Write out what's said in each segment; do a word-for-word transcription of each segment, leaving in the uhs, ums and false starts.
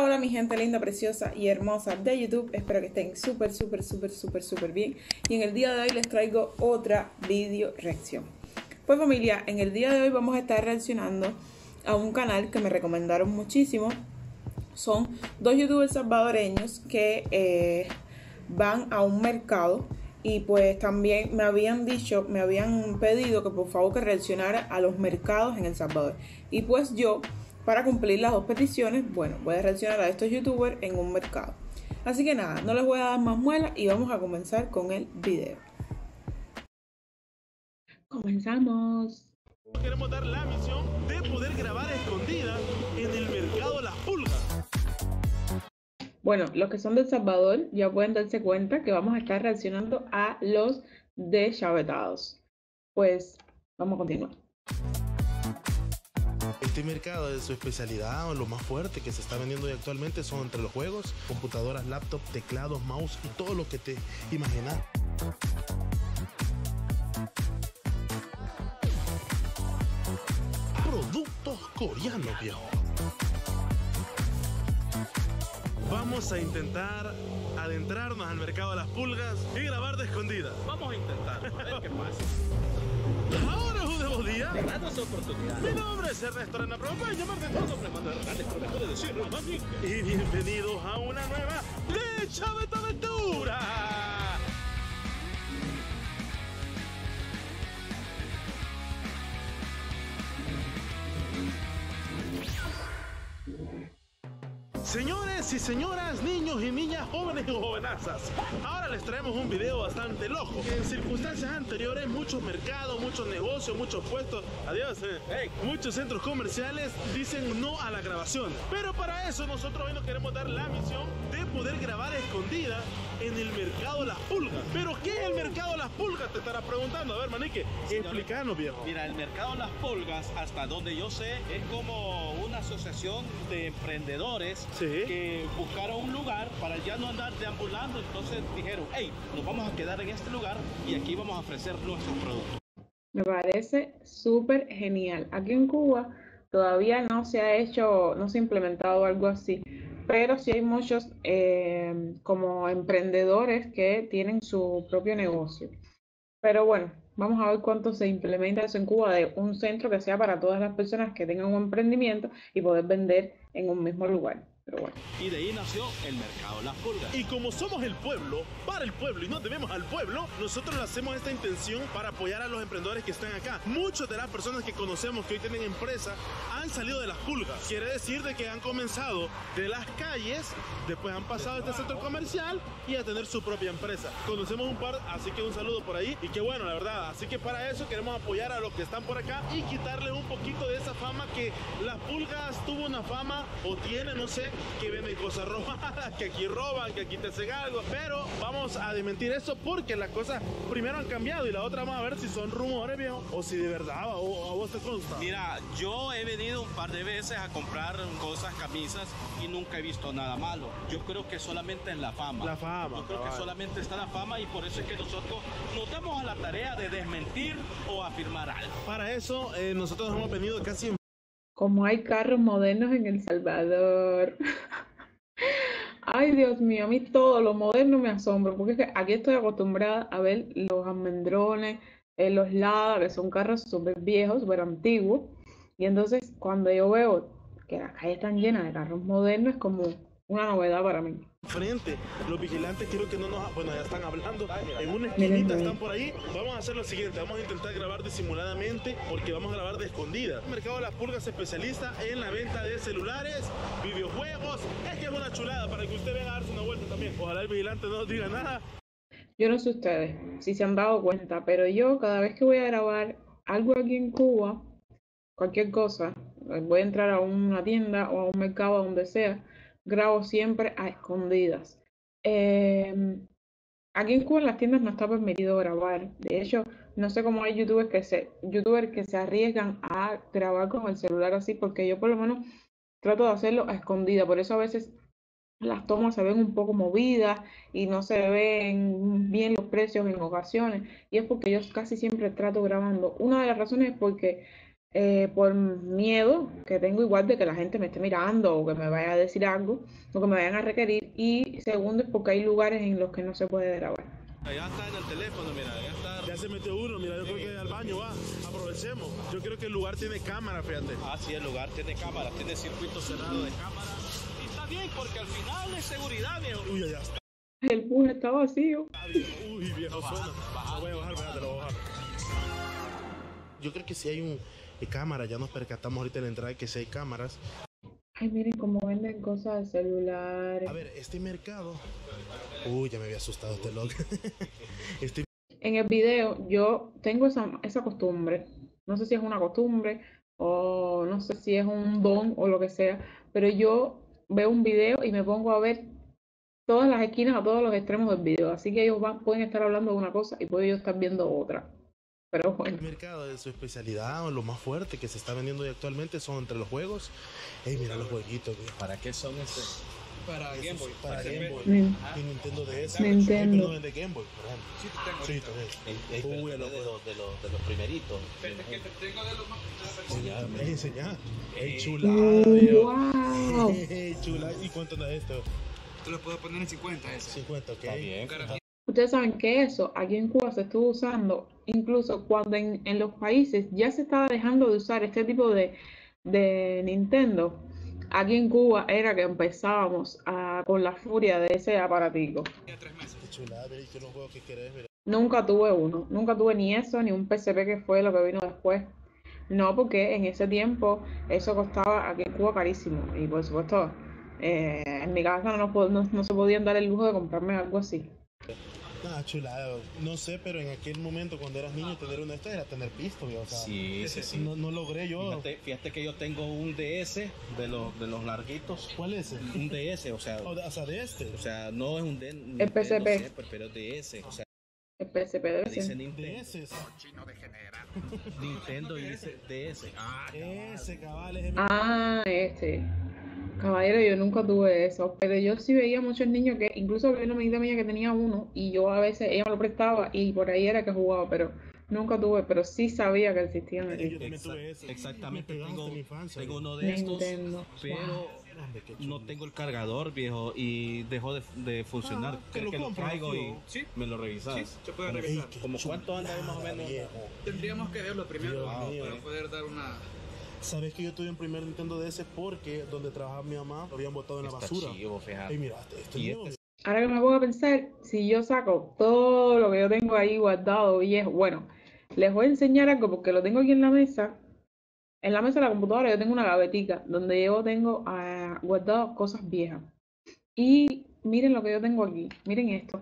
Hola mi gente linda, preciosa y hermosa de YouTube. Espero que estén súper, súper, súper, súper, súper bien. Y en el día de hoy les traigo otra video reacción. Pues familia, en el día de hoy vamos a estar reaccionando a un canal que me recomendaron muchísimo. Son dos youtubers salvadoreños que eh, van a un mercado. Y pues también me habían dicho, me habían pedido que por favor que reaccionara a los mercados en El Salvador. Y pues yo, para cumplir las dos peticiones, bueno, voy a reaccionar a estos youtubers en un mercado. Así que nada, no les voy a dar más muela y vamos a comenzar con el video. Comenzamos. Queremos dar la misión de poder grabar escondida en el mercado Las Pulgas. Bueno, los que son de El Salvador ya pueden darse cuenta que vamos a estar reaccionando a los deschavetados. Pues vamos a continuar. Este mercado de su especialidad o lo más fuerte que se está vendiendo hoy actualmente son entre los juegos, computadoras, laptops, teclados, mouse y todo lo que te imaginas. Productos coreanos, viejo. Vamos a intentar adentrarnos al mercado de Las Pulgas y grabar de escondida. Vamos a intentar, a ver qué pasa. Ahora es un nuevo día. Danos oportunidad. Mi nombre es Ernesto Arena, pero me pueden llamar de todo. Nombre manda grandes, pero me puede decir más bien. Y bienvenidos a una nueva Deschavetaventura. Señores y señoras, niños y niñas, jóvenes y jovenazas, ahora les traemos un video bastante loco. En circunstancias anteriores, muchos mercados, muchos negocios, muchos puestos, adiós, eh, hey, muchos centros comerciales dicen no a la grabación. Pero para eso nosotros hoy nos queremos dar la misión de poder grabar escondida en el mercado Las Pulgas. ¿Pero qué es el mercado Las Pulgas? Te estarás preguntando. A ver, manique, explícanos, viejo. Mira, el mercado Las Pulgas, hasta donde yo sé, es como una asociación de emprendedores Sí. que buscaron un lugar para ya no andar deambulando. Entonces dijeron, hey, nos vamos a quedar en este lugar y aquí vamos a ofrecer nuestros productos. Me parece súper genial. Aquí en Cuba todavía no se ha hecho, no se ha implementado algo así, pero sí hay muchos eh, como emprendedores que tienen su propio negocio. Pero bueno, vamos a ver cuánto se implementa eso en Cuba, de un centro que sea para todas las personas que tengan un emprendimiento y poder vender en un mismo lugar. Pero bueno. Y de ahí nació el mercado Las Pulgas. Y como somos el pueblo, para el pueblo y nos debemos al pueblo, nosotros le hacemos esta intención para apoyar a los emprendedores que están acá. Muchas de las personas que conocemos que hoy tienen empresa han salido de Las Pulgas. Quiere decir de que han comenzado de las calles, después han pasado a este centro comercial y a tener su propia empresa. Conocemos un par, así que un saludo por ahí. Y qué bueno, la verdad. Así que para eso queremos apoyar a los que están por acá y quitarles un poquito de esa fama que Las Pulgas tuvo una fama o tiene, no sé, que venden cosas robadas, que aquí roban, que aquí te hacen algo, pero vamos a desmentir eso porque las cosas primero han cambiado y la otra vamos a ver si son rumores, viejo, o si de verdad o, o a vos te consta. Mira, yo he venido un par de veces a comprar cosas, camisas y nunca he visto nada malo. Yo creo que solamente en la fama. La fama. Yo creo cabal. que solamente está la fama y por eso es que nosotros nos damos a la tarea de desmentir o afirmar algo. Para eso eh, nosotros hemos venido casi en... Como hay carros modernos en El Salvador. Ay, Dios mío, a mí todo lo moderno me asombra, porque es que aquí estoy acostumbrada a ver los almendrones, eh, los Lada, que son carros súper viejos, súper antiguos. Y entonces cuando yo veo que las calles están llenas de carros modernos, es como una novedad para mí. frente. Los vigilantes creo que no nos... Bueno, ya están hablando. En una esquinita están por ahí. Vamos a hacer lo siguiente. Vamos a intentar grabar disimuladamente porque vamos a grabar de escondida. El mercado de Las Pulgas se especializa en la venta de celulares, videojuegos. Es que es una chulada para que usted venga a darse una vuelta también. Ojalá el vigilante no nos diga nada. Yo no sé ustedes si se han dado cuenta, pero yo cada vez que voy a grabar algo aquí en Cuba, cualquier cosa, voy a entrar a una tienda o a un mercado, donde sea, grabo siempre a escondidas. Eh, aquí en Cuba en las tiendas no está permitido grabar. De hecho, no sé cómo hay youtubers que se, youtubers que se arriesgan a grabar con el celular así, porque yo por lo menos trato de hacerlo a escondida. Por eso a veces las tomas se ven un poco movidas y no se ven bien los precios en ocasiones. Y es porque yo casi siempre trato grabando. Una de las razones es porque eh, por miedo que tengo igual de que la gente me esté mirando o que me vaya a decir algo o que me vayan a requerir. Y segundo es porque hay lugares en los que no se puede grabar. Allá está en el teléfono, mira, ya está. Ya se metió uno, mira, yo creo que al baño va. Aprovechemos. Yo creo que el lugar tiene cámara, fíjate. Ah, sí, el lugar tiene cámara, tiene circuito cerrado de cámara. Y está bien, porque al final es seguridad, viejo. Uy, allá está. El bus está vacío. Uy, viejo, suena. Lo voy a bajar, fíjate, lo voy a bajar. Yo creo que si hay un eh, cámara, ya nos percatamos ahorita en la entrada que si hay cámaras. Ay, miren cómo venden cosas de celulares. A ver, este mercado. Uy, ya me había asustado este loco. este... En el video yo tengo esa, esa costumbre. No sé si es una costumbre o no sé si es un don o lo que sea, pero yo veo un video y me pongo a ver todas las esquinas a todos los extremos del video. Así que ellos van, pueden estar hablando de una cosa y puedo yo estar viendo otra. Pero bueno. El mercado de su especialidad o lo más fuerte que se está vendiendo hoy actualmente son entre los juegos. Ey, mira los jueguitos, güey. ¿Para qué son estos? Para Game Boy. Para Game Boy. Nin- Y Nintendo D S. Nintendo. Pero no vende Game Boy, por ejemplo. Sí, tengo. Sí, también. El, el, Uy, de, loco. los, de, los, de los primeritos. Pero es que te tengo de los más. Enseñá, ey, enseñá. Ey, Ey. chulada, viejo. ¡Wow! Ey, chulada. ¿Y cuánto da esto? Tú lo puedes poner en cincuenta ese. cincuenta, ok. Está bien. Garantía. Ustedes saben que eso aquí en Cuba se estuvo usando, incluso cuando en, en los países ya se estaba dejando de usar este tipo de, de Nintendo. Aquí en Cuba era que empezábamos a, con la furia de ese aparatico. Ya tres meses. Qué chulada, mira, y que los juegos que querés, mira. Nunca tuve uno, nunca tuve ni eso, ni un P S P que fue lo que vino después. No, porque en ese tiempo eso costaba aquí en Cuba carísimo. Y por supuesto, eh, en mi casa no, nos po- no, no se podían dar el lujo de comprarme algo así. Nada, chulada. No sé, pero en aquel momento cuando eras niño tener una de estas era tener pisto, viejo. O sea, Sí, sí, sí. No, no logré yo. Fíjate, fíjate que yo tengo un D S de los, de los larguitos. ¿Cuál es ese? Un D S, o sea, O, de- o sea, de este. o sea, no es un D El P S P. no sé, pues, pero es D S. O sea, El P S P debe dice ser. De Nintendo, ese. Nintendo y dice D S. Ah, Ese, cabal, es el... Ah, este. Caballero, yo nunca tuve eso, pero yo sí veía muchos niños que, incluso había una amiguita mía que tenía uno y yo a veces, ella me lo prestaba y por ahí era que jugaba, pero nunca tuve, pero sí sabía que existían Yo aquí. también tuve ese. exactamente, Me pegaste tengo, en mi infancia, tengo viejo. uno de estos, Nintendo. pero Hombre, qué no chulo. tengo el cargador, viejo, y dejó de, de funcionar. Ah, Creo te lo que lo compras, traigo y tío. Sí. me lo revisas. Sí, se puede Ey, revisar. qué ¿Como cuánto anda más o chulada, menos? viejo. Tendríamos que verlo primero Dios mío. para poder dar una. ¿Sabes que yo tuve un primer Nintendo D S porque donde trabajaba mi mamá lo habían botado en la Está basura? chivo, fíjate. Ey, mira, esto es Y nuevo. este Ahora que me pongo a pensar, si yo saco todo lo que yo tengo ahí guardado viejo, bueno, les voy a enseñar algo porque lo tengo aquí en la mesa. En la mesa de la computadora yo tengo una gavetica donde yo tengo ah, guardado cosas viejas. Y miren lo que yo tengo aquí, miren esto.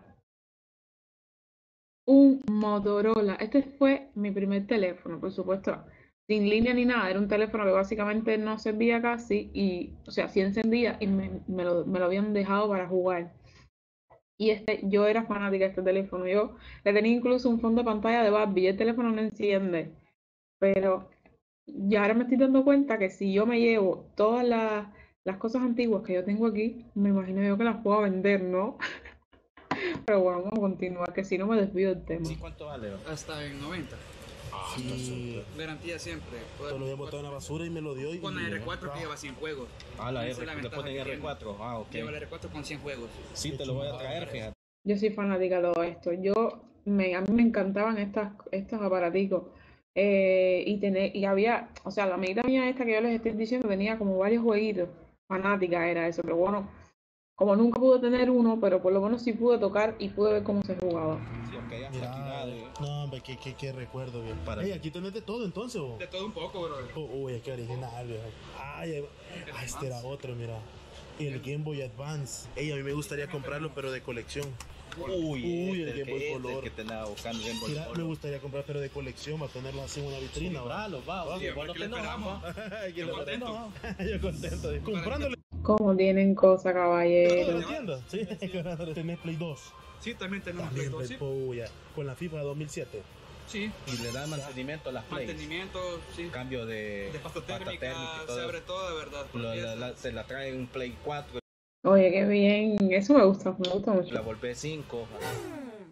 Un Motorola. Este fue mi primer teléfono, por supuesto, sin línea ni nada. Era un teléfono que básicamente no servía casi y, o sea, sí encendía y me, me lo, me lo habían dejado para jugar. Y este, yo era fanática de este teléfono. Yo le tenía incluso un fondo de pantalla de Barbie. Y el teléfono no enciende. Pero ya ahora me estoy dando cuenta que si yo me llevo todas las, las cosas antiguas que yo tengo aquí, me imagino yo que las puedo vender, ¿no? Pero bueno, vamos a continuar, que si no me desvío del tema. ¿Sí cuánto vale? Hasta en noventa. Sí, Garantía siempre. todo lo habían botado en la basura y me lo dio. Y Con la R cuatro que lleva cien juegos. Ah, la Esa R, es la le ventaja ponen que R tiene. cuatro. Ah, ok. Lleva la R cuatro con cien juegos. Sí, te lo voy a traer, fíjate. Yo soy fanática de todo esto. Yo me, a mí me encantaban estas, estos aparaticos. Eh, y tener, y había, o sea, la amiguita mía esta que yo les estoy diciendo tenía como varios jueguitos. Fanática era eso, pero bueno, como nunca pude tener uno, pero por lo menos sí pude tocar y pude ver cómo se jugaba. Porque hay hasta Mira, actividades. no, hombre, qué, qué, qué recuerdo, bien. Para- Ey, aquí tenés de todo entonces, ¿o? De todo un poco, bro. Oh, uy, qué original, viejo. Ay, ay, ah, este era otro, mira. El Game Boy Advance. Ey, a mí me gustaría comprarlo, pero de colección. Uy, Uy, este, el Game que, Boy este, Color. que te la buscando Game Boy Mira, me Color. gustaría comprar, pero de colección, para tenerlo así en una vitrina, ¿va? Compralo, va, Va, ok, sí, bueno, aquí que le no, esperamos. va. Aquí Yo lo- contento. No, Yo contento. Comprándole. Como tienen cosa, ¿En caballero. la tienda? Sí, tenés Play dos. Sí, también tenemos Play También dos, Play sí. Puya, con la FIFA dos mil siete. Sí. Y le dan mantenimiento a las plays. Mantenimiento, sí. Cambio de, De pasta térmica, y todo se eso. abre todo, de verdad. Lo- porque la, es- la- se la traen un Play cuatro, Oye, qué bien. Eso me gusta, me gusta mucho. la volvé cinco.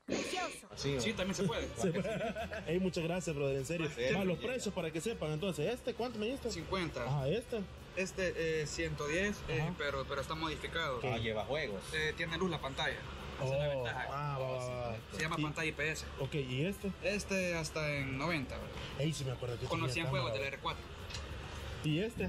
Sí, sí, también se puede. Se puede. Ey, muchas gracias, brother, en serio. Sí. Va, los precios para que sepan. Entonces, ¿este cuánto me diste? cincuenta. Ajá, este. Este eh, ciento diez, eh, pero, pero está modificado. Ah, lleva juegos. Eh, tiene luz la pantalla. Esa Oh, es la ventaja. ah, va, va, va. Se llama Y- pantalla I P S. Ok, ¿y este? Este hasta en noventa, ¿verdad? Ey, sí me acuerdo que Con los tenía cien juegos cámara. del R cuatro. ¿Y este?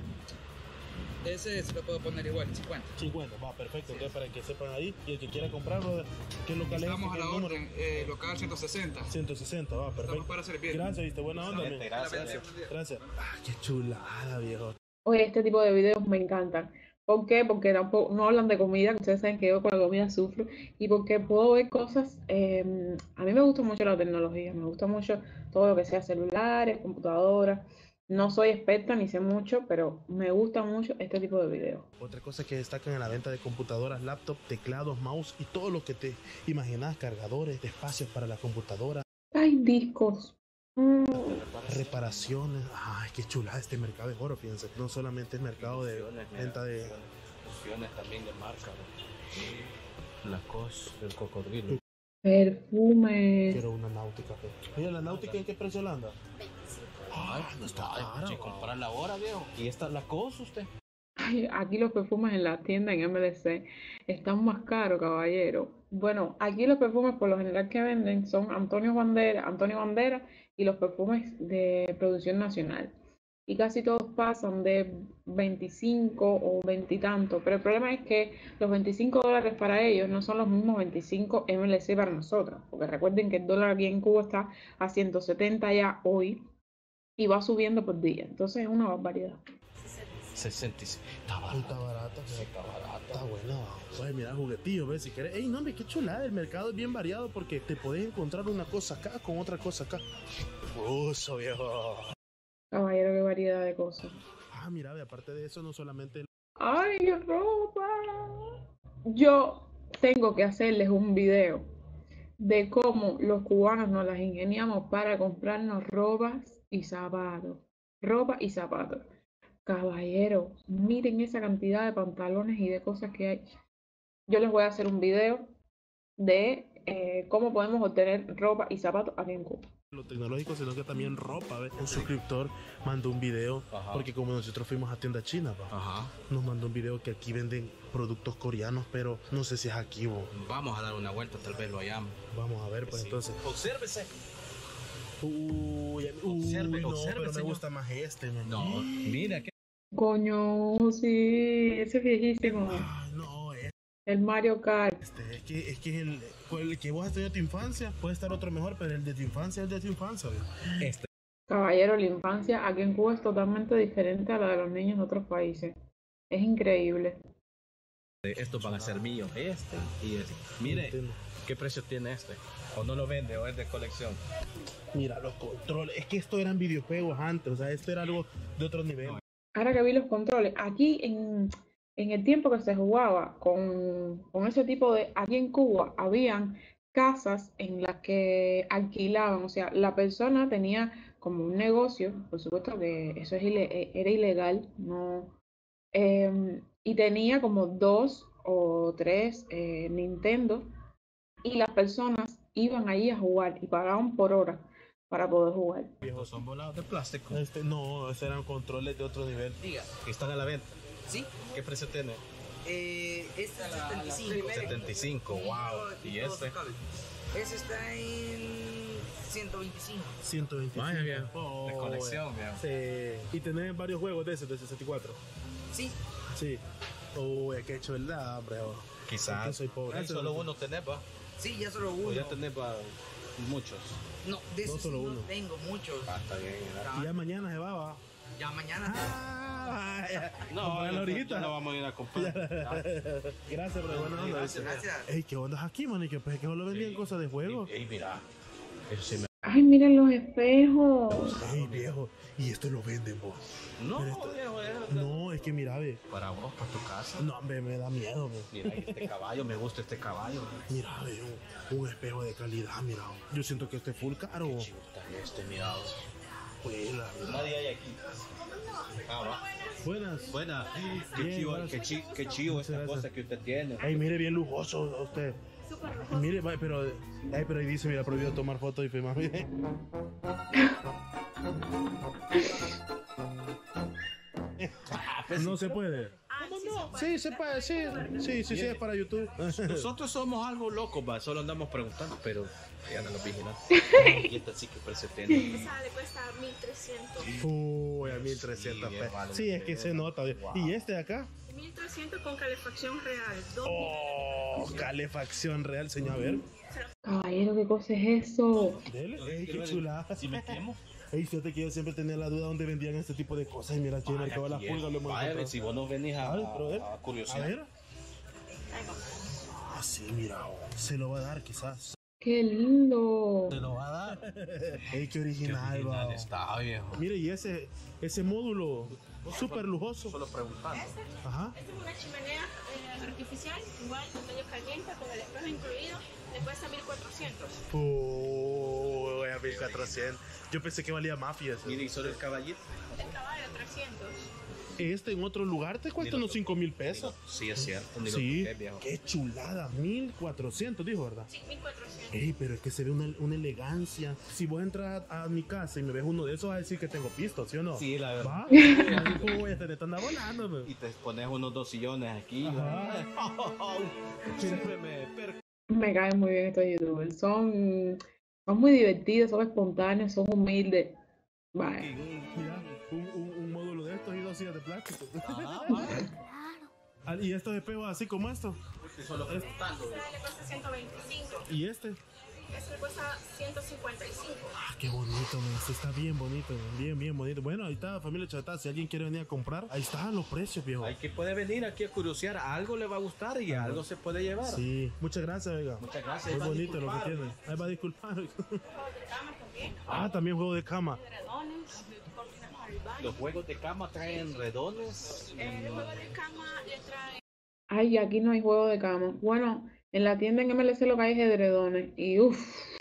Ese se lo puedo poner igual, en cincuenta. cincuenta, va, perfecto. Entonces, para que sepan ahí, y el que quiera comprarlo, ¿qué local es? Estamos a ¿Qué la número? orden, eh, local ciento sesenta. ciento sesenta, va, perfecto. Estamos para servir. Gracias, viste, buena onda, men. Gracias. Gracias. Ah, qué chulada, viejo. Oye, este tipo de videos me encantan. ¿Por qué? Porque tampoco, no hablan de comida, que ustedes saben que yo con la comida sufro, y porque puedo ver cosas, eh, a mí me gusta mucho la tecnología, me gusta mucho todo lo que sea celulares, computadoras. No soy experta ni sé mucho, pero me gusta mucho este tipo de videos. Otra cosa que destacan en la venta de computadoras, laptop, teclados, mouse y todo lo que te imaginas, cargadores, espacios para la computadora, Hay discos. Mm, reparaciones. Ay, qué chulada este mercado de oro, fíjense. No solamente es mercado de venta de... Opciones también de marca. ¿no? La cos del cocodrilo. perfumes. Quiero una náutica. fe. Mira, ¿la náutica en qué precio la anda? Ay, no está ay, cara, che, va. comprarla ahora, viejo. Y esta la cos usted. Ay, aquí los perfumes en la tienda en M L C están más caros, caballero. Bueno, aquí los perfumes por lo general que venden son Antonio Bandera, Antonio Bandera y los perfumes de producción nacional. Y casi todos pasan de veinticinco o veinte y tanto. Pero el problema es que los veinticinco dólares para ellos no son los mismos veinticinco M L C para nosotros. Porque recuerden que el dólar aquí en Cuba está a ciento setenta ya hoy y va subiendo por día. Entonces es una barbaridad. sesenta y seis. Está Ay, está barata. barata. Sí, fe. está barata. Está buena. Oye, mira, juguetillo, ves, si querés. Ey, no, hombre, qué chulada. El mercado es bien variado porque te podés encontrar una cosa acá con otra cosa acá. Uso, viejo. Caballero, qué variedad de cosas. Ah, mira, ve, aparte de eso, no solamente... ¡Ay, qué ropa! Yo tengo que hacerles un video de cómo los cubanos nos las ingeniamos para comprarnos robas y zapatos. Ropa y zapatos. Caballero, miren esa cantidad de pantalones y de cosas que hay. Yo les voy a hacer un video de eh, cómo podemos obtener ropa y zapatos aquí en Cuba. lo tecnológico, sino que también ropa, ¿ves? Un suscriptor mandó un video, Ajá. porque como nosotros fuimos a tienda china, pa, Ajá. nos mandó un video que aquí venden productos coreanos, pero no sé si es aquí o... Vamos a dar una vuelta, tal vez lo hayamos. Vamos a ver, pues Sí. entonces... Obsérvese. Uy, uy, Observe, no, observe, pero me señor. gusta más este, man. No, mira que Coño, sí, ese es viejísimo. Ay, no, El Mario Kart. este, es que, es que el, el que vos has tenido de tu infancia puede estar otro mejor, pero el de tu infancia es el de tu infancia, ¿ves? este. Caballero, la infancia aquí en Cuba es totalmente diferente a la de los niños de otros países. Es increíble. Estos van a ser míos, este y este. Mire, Entiendo. ¿qué precio tiene este? O no lo vende, o es de colección. Mira, los controles, es que esto eran videojuegos antes, o sea, esto era algo de otro nivel. Ahora que vi los controles, aquí en, en el tiempo que se jugaba con, con ese tipo de... Aquí en Cuba habían casas en las que alquilaban, o sea, la persona tenía como un negocio, por supuesto que eso es ile- era ilegal, no, em, y tenía como dos o tres eh, Nintendo y las personas iban ahí a jugar y pagaban por hora para poder jugar. Estos son volados de plástico. Este, no, estos eran controles de otro nivel. Diga, Que están a la venta. ¿sí? ¿Qué precio tiene? Eh, este es setenta y cinco. setenta y cinco, wow. ¿Y este? Ese está en ciento veinticinco. ciento veinticinco. Vaya, bien. Oh, De colección, bien. sí. Y tenés varios juegos de esos, de sesenta y cuatro. Sí, Sí. Uy, qué hecho, ¿verdad, hombre? Oh. Es que Quizás. soy pobre. Ay, solo uno tenés, va. sí, ya solo O uno. ya tenés, va, muchos. No, de No esos solo sí uno. no tengo muchos. Ah, está bien. ¿verdad? Y ya mañana se va, va. Ya mañana. Ah, ya. No, Comprarlo ahorita. ya no vamos a ir a comprar. Gracias, pero buena onda. Gracias. ¿viste? Gracias. Ey, ¿qué onda aquí, man? ¿Y que pues que solo vendían Sí. cosas de juego? Ey, mira. Eso sí me... Ay, miren los espejos. Ey, viejo. Y esto lo venden, vos. No, Pero esto- viejo, es No, es que mira, ve. para vos, para tu casa. No, hombre, me da miedo, ve. Mira, este caballo, me gusta este caballo. Mira, ve, un, un espejo de calidad, mira. Yo siento que este es full caro. Qué chivo está este, mira. Pues, la verdad. Nadie hay aquí. Ah, va. Buenas. Buena. Qué Bien, chivo, gracias. qué, chi, qué chivo Muchas esta gracias. cosa que usted tiene. Ey, mire, bien lujoso a usted. Mire, va, pero, ay, pero ahí dice, mira, prohibido tomar fotos y filmar. Mire. No se puede. ¿Cómo no? Sí, se puede, sí. Sí, sí, sí, es para YouTube. Nosotros somos algo locos, va, solo andamos preguntando, pero ya no los vigilan. Y esta sí que parece tiene. Esa le cuesta mil trescientos. Uy, a mil trescientos Sí, pesos. vale, Sí, es que se nota. ¿Y este de acá? mil trescientos con calefacción real. Dos Oh, calefacción real, señor. A ver. Caballero, ¿qué cosa es eso? Dele. Ey, qué chulada. Si me quemo. Ey, fíjate que yo siempre tenía la duda dónde vendían este tipo de cosas. Y mira, aquí en el mercado de las Vaya, pulgas lo hemos vaya, encontrado. si vos no venís a, Ay, pero, a ver. a, a A curiosidad. ver. Ah, sí, mira. oh, Se lo va a dar, quizás. ¡Qué lindo! Se lo va a dar. Ey, qué original, Qué va. original está, viejo. Mire, y ese, ese módulo súper lujoso. Solo preguntando. Ajá. Esta es una chimenea eh, artificial, igual, pantalla caliente, con el espejo incluido, le cuesta mil cuatrocientos. Uy, a mil cuatrocientos. Yo pensé que valía más, fíjese. Mire, y solo el caballito. El caballo, trescientos. Este en otro lugar te cuesta Ni lo unos cinco mil pesos. Sí, es cierto. Ni lo Sí, toqué, viejo. qué chulada, mil cuatrocientos, dijo, ¿verdad? Sí, mil cuatrocientos. Ey, pero es que se ve una, una elegancia. Si vos entras a, a mi casa y me ves uno de esos, vas a decir que tengo pisto, ¿sí o no? Sí, la verdad. ¿Va? Uy, este te anda volando, me. Y te pones unos dos sillones aquí. Ajá. Siempre me per- Me caen muy bien estos youtubers. Son, son muy divertidos, son espontáneos, son humildes. Vaya. Mira, un, un, un módulo de estos y dos sillas de plástico. Ajá, Ah, y estos espejos así como estos. solo preguntando. Esta le cuesta ciento veinticinco. Y este. Esta le cuesta ciento cincuenta y cinco. Ah, qué bonito, man. Este está bien bonito, man. Bien, bien bonito. Bueno, ahí está, familia Chatá. Si alguien quiere venir a comprar, ahí están los precios, viejo. Hay que puede venir aquí a curiosear. Algo le va a gustar y algo se puede llevar. Sí, muchas gracias, oiga. Muchas gracias. Muy Va a bonito lo que disculpar. tiene. Ahí va a disculpar. Juegos de cama también. Ah, también juego de cama. Edredones, cortinas para el baño. Los juegos de cama traen redones. El juego de cama le trae Ay, aquí no hay juego de cama. Bueno, en la tienda en M L C lo que hay es edredones. Y uff,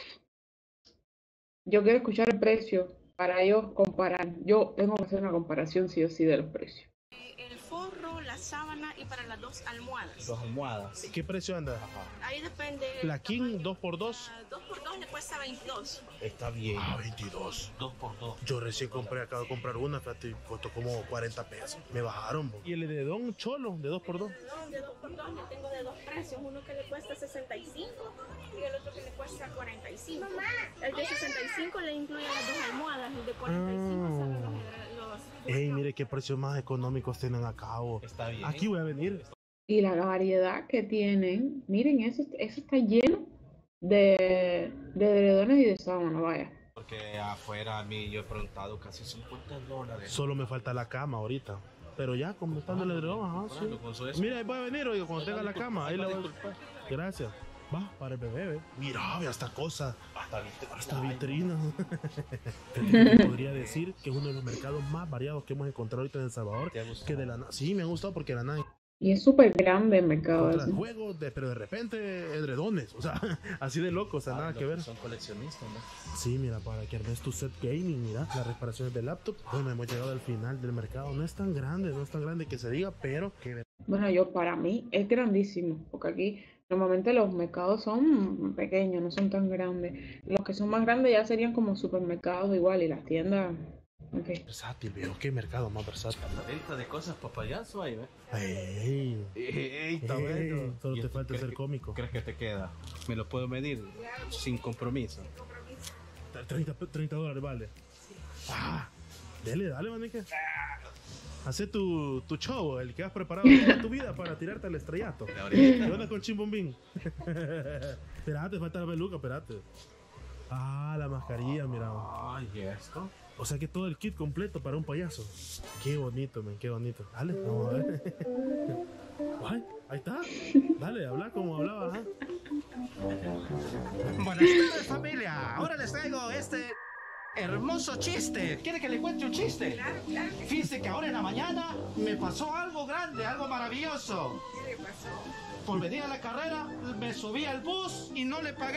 yo quiero escuchar el precio para ellos comparar. Yo tengo que hacer una comparación sí o sí de los precios. el forro, la sábana y para las dos almohadas. Dos almohadas. ¿Qué precio anda? Ahí depende. La King dos por dos. dos por dos le cuesta veintidós. Está bien. Ah, veintidós. Dos por dos. Yo recién compré, acabo de comprar una, fíjate, y costó como cuarenta pesos. Me bajaron, bo. Y el edredón cholo, de dos por dos. No, de dos por dos le tengo de dos precios. Uno que le cuesta sesenta y cinco y el otro que le cuesta cuarenta y cinco. El de sesenta y cinco le incluye las dos almohadas. El de cuarenta y cinco son los, los Ey, mire qué precios más económicos tienen acá, bo. Está bien. Aquí voy a venir. Y la variedad que tienen, miren, eso, eso está lleno de, de edredones y de sábana, vaya. Porque afuera a mí yo he preguntado casi cincuenta dólares. Solo me falta la cama ahorita. Pero ya, como está el edredón, ajá, sí. Con su eso. Mira, ahí voy a venir, oiga, cuando tenga la cama. Ahí va la a voy. disculpar. Gracias. Va, para el bebé, ve. Mira, ve esta cosa. Hasta vitrina. Hasta vitrina. Te podría decir que es uno de los mercados más variados que hemos encontrado ahorita en El Salvador. ¿Te ha gustado? Que de la na- sí, me ha gustado porque de la nada Y es súper grande el mercado encuentras ese. juegos, de, pero de repente edredones. O sea, así de loco, o sea, Ah, nada los que ver. Son coleccionistas, ¿no? Sí, mira, para que armes tu set gaming, mira, las reparaciones de laptop. Bueno, hemos llegado al final del mercado. No es tan grande, no es tan grande que se diga, pero que Bueno, yo para mí es grandísimo, porque aquí normalmente los mercados son pequeños, no son tan grandes. Los que son más grandes ya serían como supermercados igual y las tiendas. Ok. versátil, viejo, qué mercado más versátil. La venta de cosas papayazo ahí, ¿ves? Ey, Ey, está ey, bueno. solo ¿Y te esto falta crees ser que- cómico. ¿Crees que te queda? ¿Me lo puedo medir sin compromiso? treinta, treinta dólares, vale. Ah, dale, dale, manique. Hace tu, tu show, el que has preparado toda tu vida para tirarte al estrellato. De ahorita. ¿Qué onda con Chimbombín? Espérate, falta la peluca, espérate. Ah, la mascarilla, mira. Ay, ¿y esto? O sea que todo el kit completo para un payaso. Qué bonito, men, qué bonito. Dale, vamos a ver. Ay, ahí está. Dale, habla como hablaba. ¿eh? Buenas tardes, familia. Ahora les traigo este hermoso chiste. ¿Quiere que le cuente un chiste? Claro, claro. Fíjense que ahora en la mañana me pasó algo grande, algo maravilloso. ¿Qué le pasó? Por venir a la carrera, me subí al bus y no le pagué.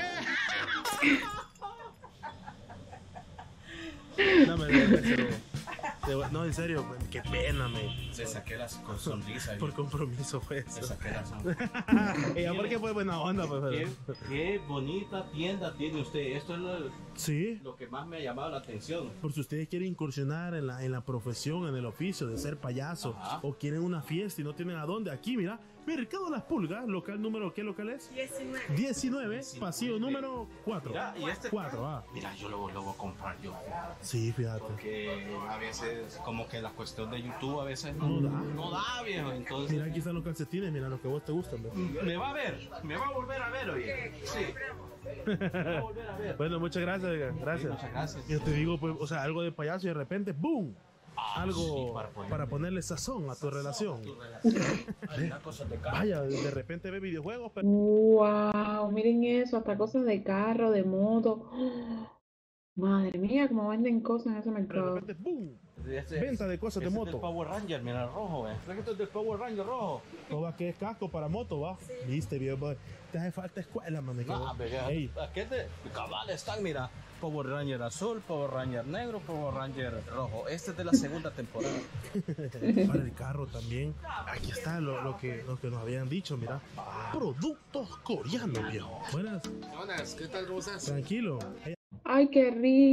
Dame, dame, dame, dame. No, en serio, men, qué pena, men. Se saqué la con sonrisa. Por compromiso fue Se eso. saqué la sonrisa. Ella porque fue buena onda, pues. Qué, qué bonita tienda tiene usted. Esto es lo, Sí. lo que más me ha llamado la atención. Por si ustedes quieren incursionar en la, en la profesión, en el oficio de ser payaso, Ajá. o quieren una fiesta y no tienen a dónde, aquí mira, Mercado Las Pulgas, local número, ¿qué local es? diecinueve. diecinueve, pasillo número cuatro. Mira, y este cuatro, ah. Mira, yo lo, lo voy a comprar yo. Sí, fíjate. Porque a veces, como que la cuestión de YouTube a veces no, No da. no da, viejo. Entonces, Mira, aquí están los calcetines, mira lo que a vos te gustan. ¿Ves? me va a ver, me va a volver a ver, oye. Sí. Me va a volver a ver. Bueno, muchas gracias, oiga, gracias. Muchas gracias. Yo te digo, pues, o sea, algo de payaso y de repente, ¡boom! Ah, Algo sí, para para, ponerle- ponerle sazón a tu relación. Tu relación. Hay una cosa de carro. Vaya, de repente ve videojuegos, pero Wow, miren eso, hasta cosas de carro, de moto. Madre mía, cómo venden cosas en ese de mercado. repente, ¡boom! Este- Venta de cosas de este es moto. del Power Ranger, mira, rojo, eh. Esto es del Power Ranger rojo. Todo que es casco para moto, va. Viste, viejo, pues, te hace falta escuela, man. de que No, vos- vea, Ey, aquí es de cabal están, mira. Power Ranger azul, Power Ranger negro, Power Ranger rojo. Este es de la segunda temporada. para el carro también. Aquí está lo, lo que, lo que nos habían dicho, mira. Productos coreanos, viejo. Buenas, Buenas, ¿qué tal? ¿Cómo estás? tranquilo. Ay, qué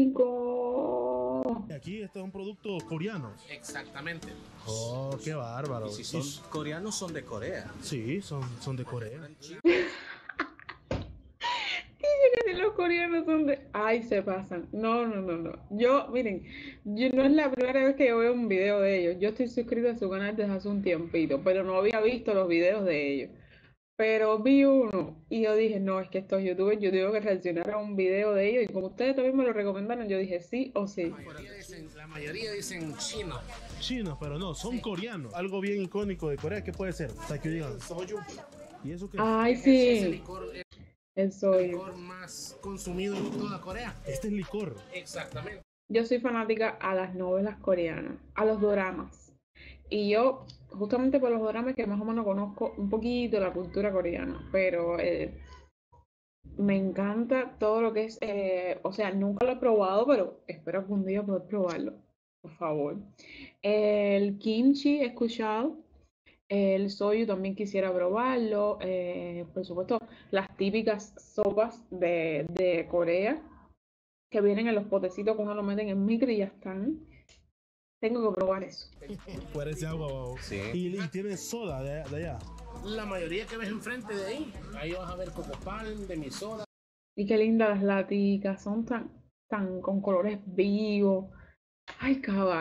rico. Aquí estos son productos coreanos. Exactamente. Oh, qué bárbaro. Y si son Y- coreanos, son de Corea. Sí, son, son de Corea. Que los coreanos son de... Ay, se pasan. No, no, no, no. Yo, miren, yo no es la primera vez que yo veo un video de ellos. Yo estoy suscrita a su canal desde hace un tiempito, pero no había visto los videos de ellos. Pero vi uno y yo dije, no, es que estos youtubers, yo tengo que reaccionar a un video de ellos. Y como ustedes también me lo recomendaron, yo dije sí o sí. La mayoría dicen, la mayoría dicen chino. Chinos, pero no, son coreanos. Algo bien icónico de Corea, ¿qué puede ser? O sea, que digan. Soju. ¿Y eso qué? Ay, Ese es el sí, licor, el eso es. licor más consumido en toda Corea. Este es licor. Exactamente. Yo soy fanática a las novelas coreanas, a los doramas. Y yo, justamente por los doramas que más o menos conozco un poquito la cultura coreana, pero eh, me encanta todo lo que es, eh, o sea, nunca lo he probado, pero espero algún día poder probarlo, por favor. El kimchi he escuchado, el soyu también quisiera probarlo, eh, por supuesto, las típicas sopas de, de Corea que vienen en los potecitos que uno lo meten en micro y ya están. Tengo que probar eso. Parece agua, babo. Sí. Y, y tiene soda de, de allá. La mayoría que ves enfrente de ahí, ahí vas a ver Coco Palm, de mi soda. Y qué lindas las laticas, son tan, tan con colores vivos. Ay,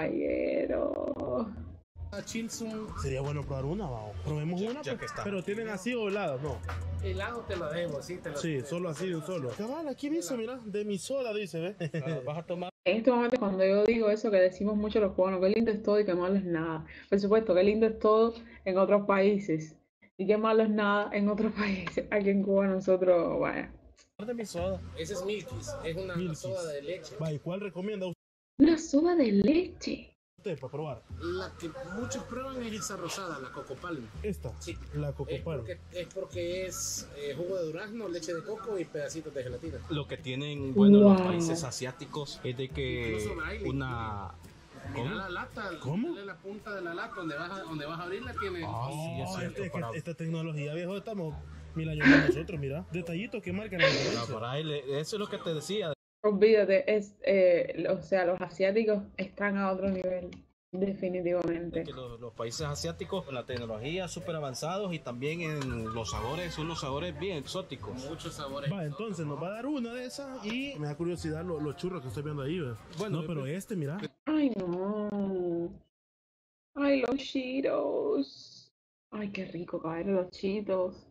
caballero. Chilsung, Sería bueno probar una, babo. Probemos una, ya pues. que está. Pero tienen así o heladas, ¿no? helado te lo debo, sí, te lo Sí, solo así de un solo. Cabal, aquí dice, mira, de mi soda, dice, ¿ves? Vas a tomar. En este momento cuando yo digo eso que decimos mucho los cubanos, qué lindo es todo y qué malo es nada. Por supuesto, qué lindo es todo en otros países. Y qué malo es nada en otros países. Aquí en Cuba nosotros, vaya. de mi soda. Ese es Milkis, es una Milkis. soda de leche. Va, ¿y cuál recomienda Una soda de leche. usted para probar? La que muchos prueban es esa rosada, la Coco Palm. Esta, Sí. la Coco Es Palm. porque, es porque es eh, jugo de durazno, leche de coco y pedacitos de gelatina. Lo que tienen, bueno, los Wow. países asiáticos es de que Incluso braille. una. Mira ¿Cómo? la lata, ¿Cómo? dale la punta de la lata donde vas a, donde vas a abrirla tiene. Ah, sí, es Oh, cierto, este- es que para- esta tecnología, viejo, estamos mil años más nosotros, mira. Detallitos que marcan la La diferencia. braille, eso es lo que te decía. Olvídate, es, eh, o sea, los asiáticos están a otro nivel, definitivamente. Que los, los países asiáticos en la tecnología súper avanzados y también en los sabores, son los sabores bien exóticos. Muchos sabores. Va, entonces nos va a dar una de esas y me da curiosidad lo- los churros que estoy viendo ahí, ¿ves? Bueno, no, pero este, mira. Ay, no. Ay, los Cheetos. Ay, qué rico, cabrón, los Cheetos.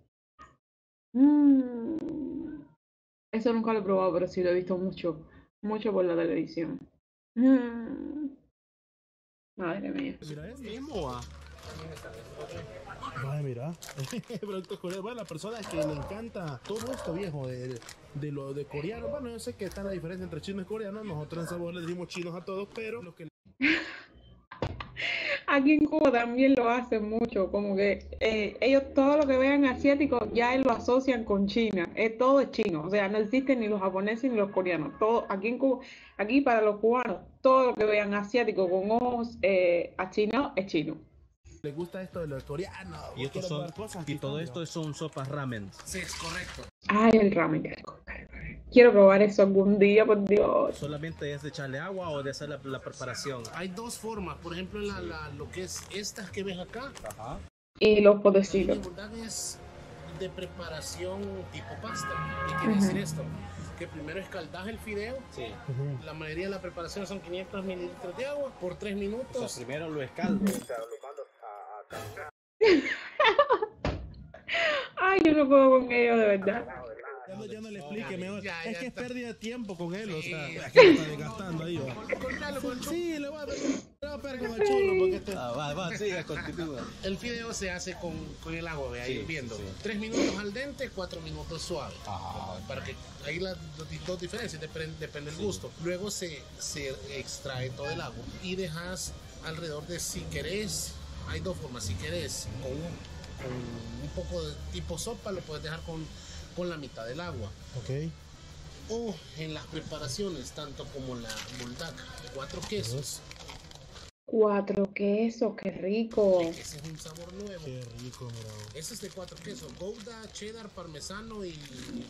Mm. Eso nunca lo he probado, pero sí lo he visto mucho, mucho por la televisión. Mm. Madre mía. Mira este. Mismo, ah. Vaya, mira. Productos coreanos. Bueno, la persona que le encanta todo esto, viejo, de, de lo de coreano. Bueno, yo sé que está la diferencia entre chino y coreano. Nosotros en Sabor le decimos chinos a todos, pero lo que Aquí en Cuba también lo hacen mucho, como que eh, ellos todo lo que vean asiático ya lo asocian con China, eh, todo es chino, o sea, no existen ni los japoneses ni los coreanos, todo aquí en Cuba, aquí para los cubanos, todo lo que vean asiático con ojos eh, a chino es chino, Les gusta esto de los coreanos. Y, estos son, cosas, y todo esto son sopas ramen. Sí, es correcto. Ay, el ramen, qué rico. Quiero probar eso algún día, por Dios. ¿Solamente es de echarle agua o de hacer la, la preparación? Hay dos formas. Por ejemplo, la, la, lo que es estas que ves acá. Ajá. Y los potecitos. La verdad es de preparación tipo pasta. ¿Qué quiere uh-huh. decir esto? Que primero escaldas el fideo. Sí. Uh-huh. La mayoría de la preparación son quinientos mililitros de agua por tres minutos. O sea, primero lo escaldo. O sea, lo mando a, a calentar. Ay, yo no puedo con ello, de verdad. Ya no, ya no le explique mejor. Ya, es ya que está. es pérdida de tiempo con él, Sí. o sea, es que lo está desgastando ahí, va. Cortalo con el chulo. Sí, le voy a pegar con el chulo porque este... Ah, va, va, siga, continúa. El fideo se hace con, con el agua, ve, ahí Sí, hirviendo. sí. Tres minutos al dente, cuatro minutos suave. Ajá. Para que ahí las dos, dos diferencias, depende, depende del Sí. gusto. Luego se, se extrae todo el agua y dejas alrededor de, si querés, hay dos formas. Si querés, con un, con un poco de tipo sopa, lo puedes dejar con, con la mitad del agua. Ok. O en las preparaciones, tanto como la buldak, cuatro quesos. Cuatro quesos, qué rico. Ese es un sabor nuevo. Qué rico, mira. Ese es de cuatro quesos: Gouda, cheddar, parmesano y...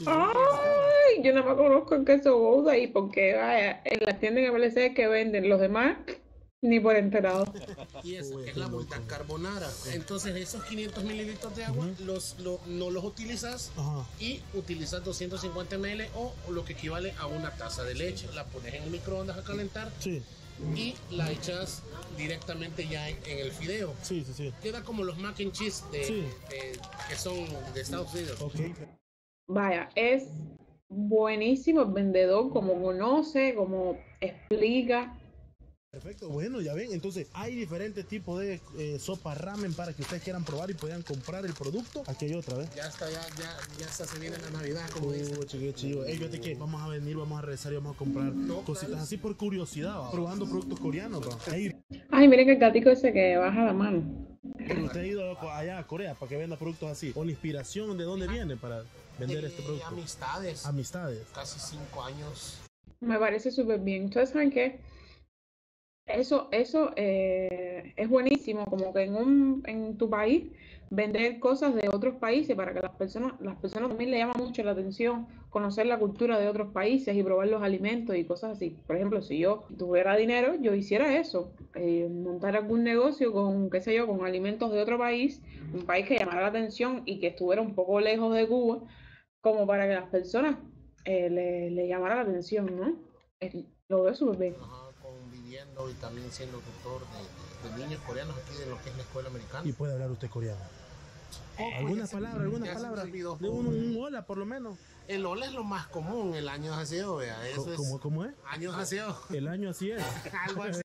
Ay, yo no me conozco el queso Gouda y porque vaya, en las tiendas que me sé que venden los demás, ni por enterado. Y esa, que es la buldak carbonara. Entonces esos quinientos mililitros de agua uh-huh. los, lo, no los utilizas uh-huh. y utilizas doscientos cincuenta mililitros o lo que equivale a una taza de leche. La pones en el microondas a calentar. Sí. Y la echas directamente ya en, en el fideo. Sí, sí, sí. Queda como los mac and cheese de, sí. de, que son de Estados Unidos. Okay. Vaya, es buenísimo el vendedor, como conoce, como explica. Perfecto, bueno, ya ven, entonces hay diferentes tipos de eh, sopa ramen para que ustedes quieran probar y puedan comprar el producto. Aquí hay otra vez. Ya está, ya, ya, ya está, se viene la Navidad, como dice. Qué chido. Ey, fíjate que vamos a venir, vamos a regresar y vamos a comprar no, cositas claro. así por curiosidad, ¿va? Probando productos coreanos, ¿va? Ey. Ay, miren el gatico ese que baja la mano. Pero usted ha ido allá a Corea para que venda productos así. ¿O la inspiración de dónde viene para vender de este producto? Amistades. Amistades. Casi cinco años. Me parece súper bien. Ustedes saben que Eso, eso eh, es buenísimo, como que en un, en tu país vender cosas de otros países para que las personas, las personas también le llama mucho la atención conocer la cultura de otros países y probar los alimentos y cosas así. Por ejemplo, si yo tuviera dinero, yo hiciera eso, eh, montar algún negocio con, qué sé yo, con alimentos de otro país, un país que llamara la atención y que estuviera un poco lejos de Cuba, como para que las personas eh, le, le llamara la atención, ¿no? Es, lo veo súper bien. Y también siendo tutor de, de, de niños coreanos aquí de lo que es la escuela americana. ¿Y puede hablar usted coreano? Oh, ¿Alguna palabra, alguna palabra? De un, un hola, por lo menos. El hola es lo más común, el año haseo, vea. Eso ¿Cómo, es ¿Cómo es? Año haseo. El año así es. Algo así.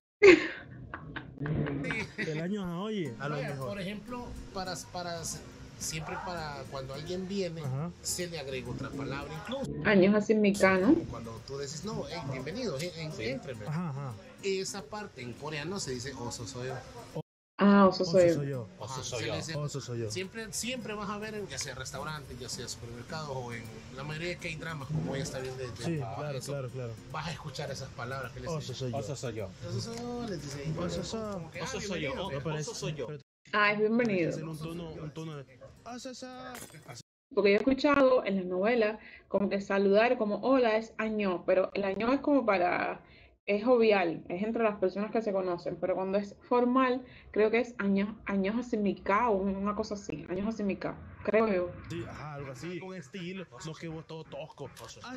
El año oye, a lo Vaya, mejor. Por ejemplo, para, para siempre para cuando alguien viene, ajá, se le agrega otra palabra incluso. Años así mexicano. Cuando tú dices, no, hey, bienvenido, en, sí. Entren. Ajá, ajá. Esa parte en coreano se dice oso soy yo. Ah, oso soy, oso soy yo. Oso soy yo. Dice, oso soy yo. Siempre, siempre vas a ver, en, ya sea restaurantes, ya sea supermercados o en la mayoría de K-dramas, como hoy está bien de, de sí, claro, eso, claro, claro. Vas a escuchar esas palabras que les oso soy yo. Oso soy yo. Oso soy yo, les dice. Oso soy, que, oso, ah, soy yo. Oso soy yo. Ah, es bienvenido. Un tono, un tono de... Porque yo he escuchado en las novelas como que saludar como hola es año, pero el año es como para, es jovial, es entre las personas que se conocen, pero cuando es formal creo que es años, años asimicá o una cosa así, años asimicá, creo yo. Sí, ajá, algo así, con estilo, no que vos todo tosco.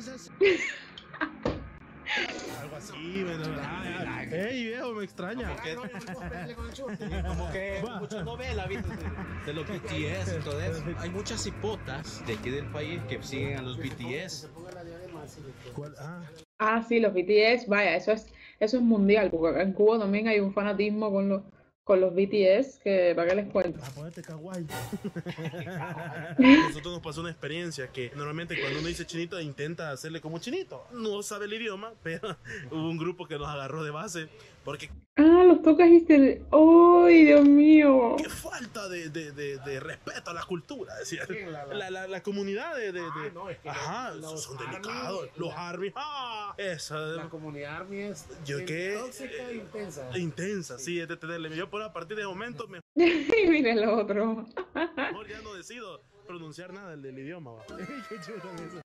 Algo así, ¿verdad? Ey, viejo, me extraña. Como que muchas novelas, ¿viste? De los B T S y todo eso. Hay muchas hipotas de aquí del país que siguen a los B T S. ¿Cuál? Ah. ah, sí, los B T S, vaya, eso es, eso es mundial, porque acá en Cuba también hay un fanatismo con los con los B T S, que para qué les cuento. A ponerte kawaii. Nosotros nos pasó una experiencia que normalmente cuando uno dice chinito intenta hacerle como chinito. No sabe el idioma, pero hubo un grupo que nos agarró de base porque... Ah, los tocas y se... ¡Ay, Dios mío! ¡Qué falta de, de, de, de respeto a la cultura! Decía. Sí, la, la, la, la, la comunidad de... de, de... Ah, no, es que ajá, los, son los delicados. Army, los Army. ¡Ah! Esa. La comunidad Army es yo qué tóxica e intensa. Intensa, sí, sí es de tenerle. Yo por mejor a partir de momento, mejor Mira el otro. ya no decido pronunciar nada del, del idioma. ¿Va? Qué chulo eso.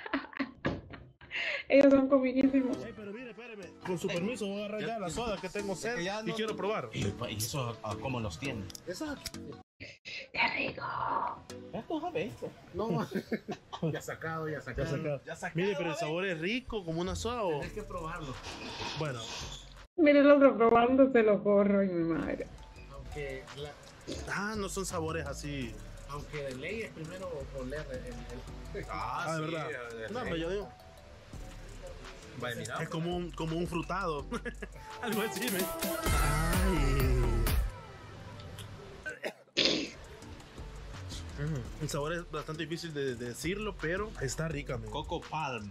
Ellos son comiquísimos. Ey, pero mire, espéreme. Con su permiso voy a agarrar ya la soda que tengo sed que ya y no- quiero probar. ¿Y, y eso a, a cómo los tiene? Esa, ¡Qué rico! Esto es a veces. no, ya sacado, ya Ya sacado. sacado. Ya sacado, Mire, pero el ¿eh? sabor es rico, como una soda o... Tienes que probarlo. Bueno, Mira el otro probándose los gorros, mi madre. Aunque, la, ah, no son sabores así. aunque de ley es primero oler el, el- Ah, Ah, de sí, verdad. de- No, de- pero yo digo, Vale, mira. es como un, como un frutado. Algo así, ¿me? Ay. Mm, el sabor es bastante difícil de, de decirlo, pero está rica, men. Coco Palm.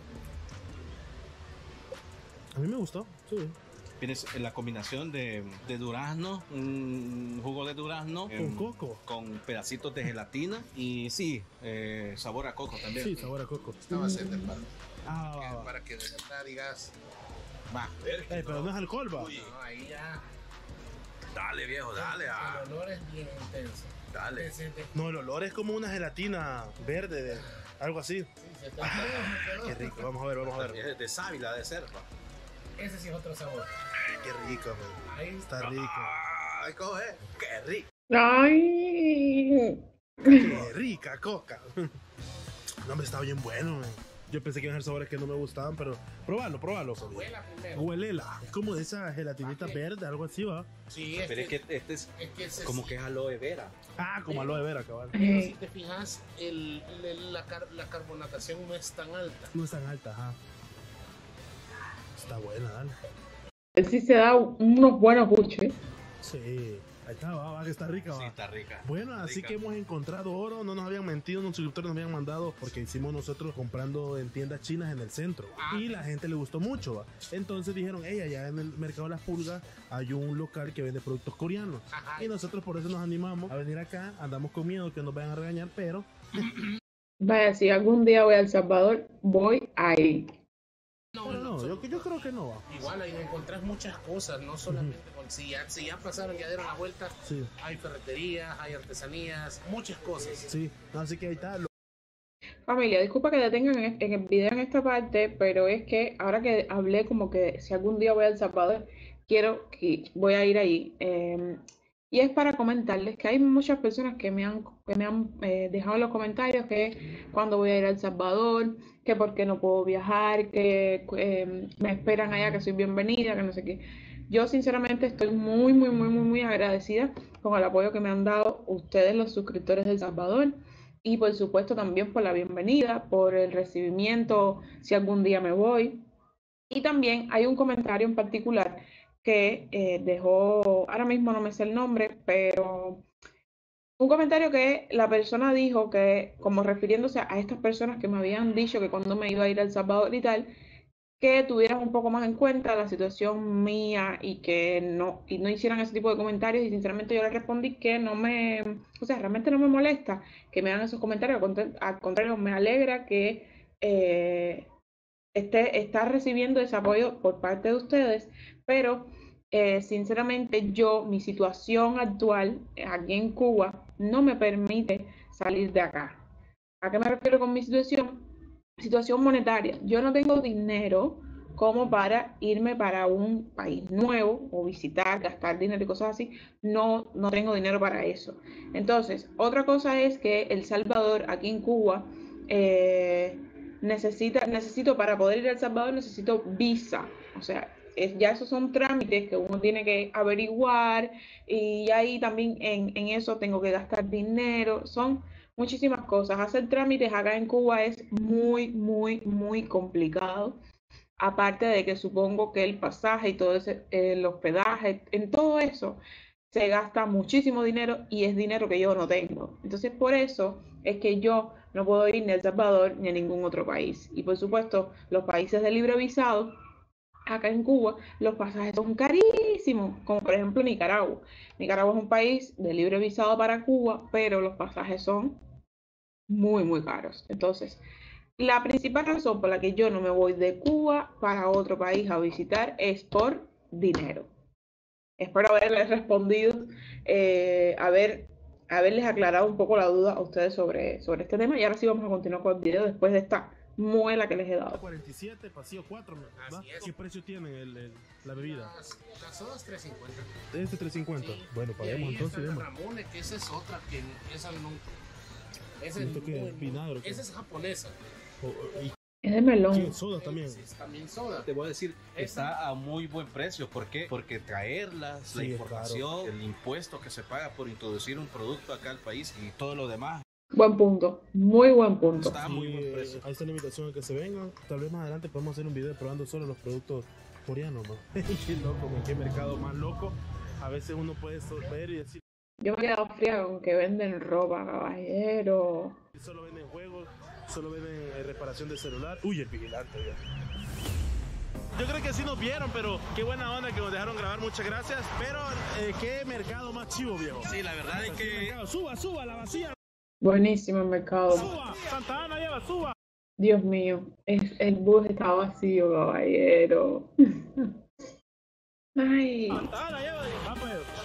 A mí me gustó, sí. Tienes la combinación de, de durazno, un jugo de durazno Con em, coco. con pedacitos de gelatina y sí, eh, sabor a coco también. Sí, sabor a coco. Estaba cerca para, Ah, va, va. para que de verdad digas, Va. Eh, pero no es alcohol, va. no, ahí ya Dale, viejo, dale. Ah, el olor es bien intenso. dale. Se te- No, el olor es como una gelatina verde, de, algo así. sí, se te antoja, pero Qué rico, vamos a ver, vamos a ver. Es de sábila, de cerva. Ese sí es otro sabor. Qué rico, man. Ahí Está rico. Ay, ¿cómo es? Qué rico. ¡Ay! Qué rica coca. No, me está bien bueno, man. Yo pensé que iban a ser sabores que no me gustaban, pero probalo, probalo. huela primero. Huelela. Es como de esa gelatinita verde, algo así, va. Sí, es Pero es que, que este es es que se- como que es aloe vera. Ah, como aloe vera, cabal. pero si te fijas, el, el- la, car- la carbonatación no es tan alta. No es tan alta, ajá. Está buena, dale. Él sí se da unos buenos buches. Sí. Ahí está, va, va, que está rica, va. Sí, está rica. Bueno, así Rica. que hemos encontrado oro, no nos habían mentido, los suscriptores nos habían mandado porque hicimos nosotros comprando en tiendas chinas en el centro y la gente le gustó mucho, ¿va? Entonces dijeron, hey, allá en el mercado de las pulgas hay un local que vende productos coreanos Ajá. y nosotros por eso nos animamos a venir acá, andamos con miedo que nos vayan a regañar, pero Vaya, si algún día voy a El Salvador, voy ahí. No, pero no, no, yo, yo creo que no va. igual ahí encontrás muchas cosas, no solamente con, si, ya, si ya pasaron, ya dieron la vuelta, Sí, hay ferreterías, hay artesanías, muchas cosas. sí, así que ahí está. Lo- Familia, disculpa que detengan en, en el video en esta parte, pero es que ahora que hablé como que si algún día voy a El Salvador, quiero que voy a ir ahí. Eh, y es para comentarles que hay muchas personas que me han, que me han eh, dejado en los comentarios que cuando voy a ir a El Salvador, que por qué no puedo viajar, que eh, me esperan allá, que soy bienvenida, que no sé qué. Yo sinceramente estoy muy, muy, muy, muy, muy agradecida con el apoyo que me han dado ustedes, los suscriptores de El Salvador. Y por supuesto también por la bienvenida, por el recibimiento si algún día me voy. Y también hay un comentario en particular que eh, dejó, ahora mismo no me sé el nombre, pero un comentario que la persona dijo que, como refiriéndose a estas personas que me habían dicho que cuando me iba a ir a El Salvador y tal, que tuvieran un poco más en cuenta la situación mía y que no, y no hicieran ese tipo de comentarios y sinceramente yo les respondí que no me, o sea, realmente no me molesta que me hagan esos comentarios, al contra- al contrario, me alegra que eh, esté, está recibiendo ese apoyo por parte de ustedes, pero eh, sinceramente yo, mi situación actual aquí en Cuba no me permite salir de acá. ¿A qué me refiero con mi situación? Situación monetaria. Yo no tengo dinero como para irme para un país nuevo o visitar, gastar dinero y cosas así. No, no tengo dinero para eso. Entonces, otra cosa es que El Salvador, aquí en Cuba, eh, necesita, necesito para poder ir a El Salvador, necesito visa. O sea, es, ya esos son trámites que uno tiene que averiguar y ahí también en, en eso tengo que gastar dinero. Son muchísimas cosas. Hacer trámites acá en Cuba es muy, muy, muy complicado. Aparte de que supongo que el pasaje y todo ese, el hospedaje, en todo eso se gasta muchísimo dinero y es dinero que yo no tengo. Entonces, por eso es que yo no puedo ir ni a El Salvador ni a ningún otro país. Y por supuesto, los países de libre visado, acá en Cuba, los pasajes son carísimos, como por ejemplo Nicaragua. Nicaragua es un país de libre visado para Cuba, pero los pasajes son muy, muy caros. Entonces, la principal razón por la que yo no me voy de Cuba para otro país a visitar es por dinero. Espero haberles respondido, eh, haber, haberles aclarado un poco la duda a ustedes sobre, sobre este tema. Y ahora sí vamos a continuar con el video después de esta muela que les he dado. cuarenta y siete, pasillo cuatro, ¿verdad? Así es. ¿Qué precio tiene el, el- la bebida? Las, las sodas tres cincuenta. Este tres cincuenta. Sí. Bueno, Y paguemos ahí entonces. está el Vemos. Ramone, que esa es otra, que esa no... Esa ¿Esto qué es? muy- ¿Vinagre o qué? Esa es japonesa. O- o- ¿Y Es de melón. qué? ¿Soda también? Sí, es también soda. Te voy a decir, Esa- está a muy buen precio. ¿Por qué? Porque traerlas, Sí, la es información, el impuesto que se paga por introducir un producto acá al país y todo lo demás, Buen punto, muy buen punto. está a muy Sí, buen eh, precio. ahí está la invitación a que se vengan. Tal vez más adelante podemos hacer un video probando solo los productos coreanos, ¿no? Qué loco, man, qué mercado más loco. A veces uno puede so- ver y decir Yo me he quedado fría con que venden ropa, caballero. que solo venden juegos, solo venden eh, reparación de celular. Uy, el vigilante, ya. Yo creo que sí nos vieron, pero qué buena onda que nos dejaron grabar, muchas gracias. Pero, eh, ¿qué mercado más chivo, viejo? Sí, la verdad es que Mercado, Suba, suba, la vacía. Buenísimo el mercado. Suba, Santa Ana lleva, suba. Dios mío, es, el bus está vacío, caballero. Ay, Santa Ana lleva. Vamos,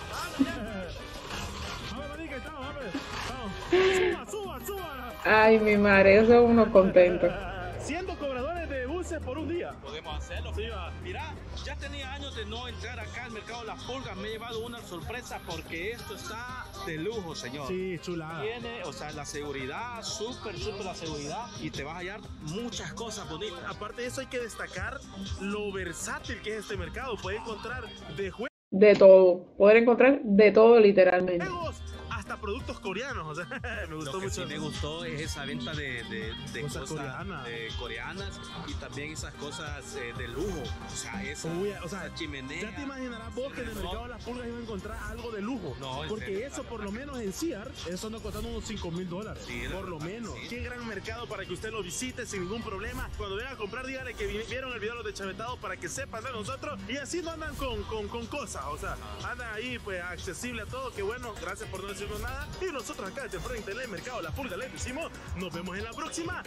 vamos, manica, estamos, vamos. Vamos. Suba, suba, suba. ay, mi madre, ellos son unos contentos. Siendo cobradores de buses por un día. Podemos hacerlo. Sí, va. Mira, ya tenía años de no entrar acá al mercado de las pulgas. Me he llevado una sorpresa porque esto está de lujo, señor. Sí, chulada. Tiene, o sea, la seguridad, súper, súper la seguridad. Y te vas a hallar muchas cosas bonitas. Aparte de eso hay que destacar lo versátil que es este mercado. Puede encontrar de juegos De todo, poder encontrar de todo literalmente. hasta productos coreanos. O sea, me gustó lo que mucho. sí me gustó es esa venta de, de, de Cosas cosas coreanas. de coreanas y también esas cosas eh, de lujo. O sea, esa, Uy, o sea, esa chimenea. ya te imaginarás vos que en el mercado de las pulgas iba a encontrar algo de lujo. No, en porque serio, eso la por lo menos en Sears, eso anda costando unos cinco mil dólares. Sí, la por lo verdad, menos. sí. Qué gran mercado para que usted lo visite sin ningún problema. Cuando venga a comprar, dígale que vi- vieron el video de los deschavetados para que sepan de nosotros. Y así no andan con, con, con cosas. O sea, andan ahí pues accesible a todo. Que bueno, gracias por no decirnos nada. Y nosotros acá desde frente del mercado de las pulgas les decimos, nos vemos en la próxima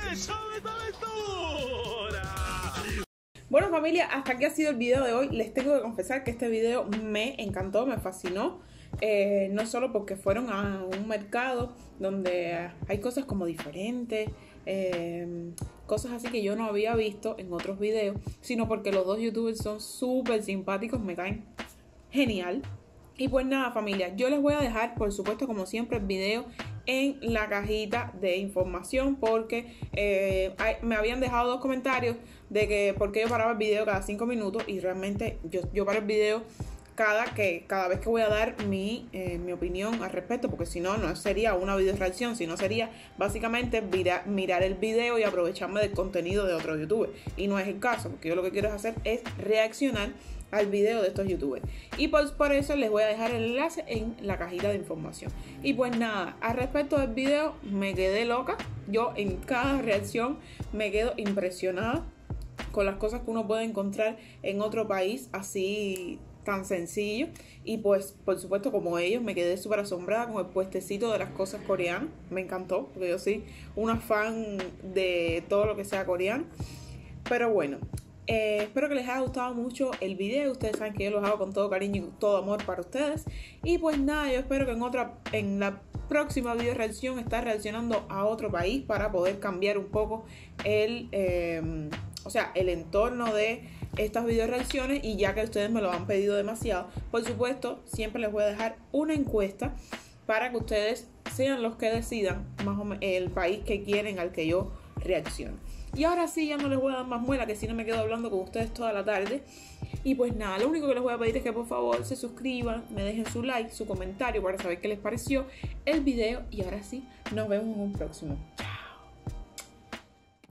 Deschavetaventura. Bueno, familia, hasta aquí ha sido el video de hoy. Les tengo que confesar que este video me encantó, me fascinó. Eh, no solo porque fueron a un mercado donde hay cosas como diferentes, eh, cosas así que yo no había visto en otros videos, sino porque los dos youtubers son súper simpáticos, me caen genial. Y pues nada, familia, yo les voy a dejar, por supuesto, como siempre, el video en la cajita de información porque eh, hay- me habían dejado dos comentarios de que por qué yo paraba el video cada cinco minutos y realmente yo, yo paro el video cada, que, cada vez que voy a dar mi, eh, mi opinión al respecto, porque si no, no sería una video reacción, sino sería básicamente mira, mirar el video y aprovecharme del contenido de otro youtuber. Y no es el caso, porque yo lo que quiero hacer es reaccionar al video de estos youtubers. Y pues por eso les voy a dejar el enlace en la cajita de información. Y pues nada, al respecto del video me quedé loca. Yo en cada reacción me quedo impresionada con las cosas que uno puede encontrar en otro país así tan sencillo. Y pues por supuesto como ellos me quedé súper asombrada con el puestecito de las cosas coreanas. Me encantó porque yo soy una fan de todo lo que sea coreano. Pero bueno, Eh, espero que les haya gustado mucho el video. Ustedes saben que yo los hago con todo cariño y todo amor para ustedes. Y pues nada, yo espero que en otra, en la próxima video reacción estar reaccionando a otro país para poder cambiar un poco el, eh, o sea, el entorno de estas video reacciones. Y ya que ustedes me lo han pedido demasiado, por supuesto, siempre les voy a dejar una encuesta para que ustedes sean los que decidan más o menos el país que quieren al que yo reaccione. Y ahora sí, ya no les voy a dar más muela, que si no me quedo hablando con ustedes toda la tarde. Y pues nada, lo único que les voy a pedir es que por favor se suscriban, me dejen su like, su comentario para saber qué les pareció el video. Y ahora sí, nos vemos en un próximo.